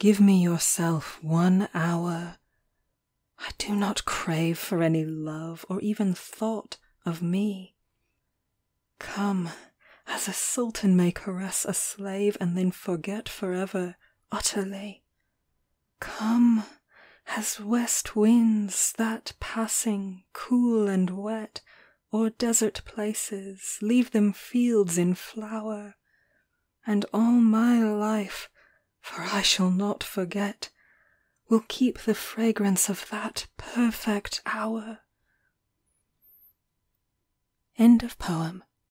give me yourself 1 hour. I do not crave for any love or even thought of me. Come, as a sultan may caress a slave and then forget forever, utterly. Come, as west winds that passing, cool and wet, o'er desert places, leave them fields in flower, and all my life, for I shall not forget, will keep the fragrance of that perfect hour. End of poem.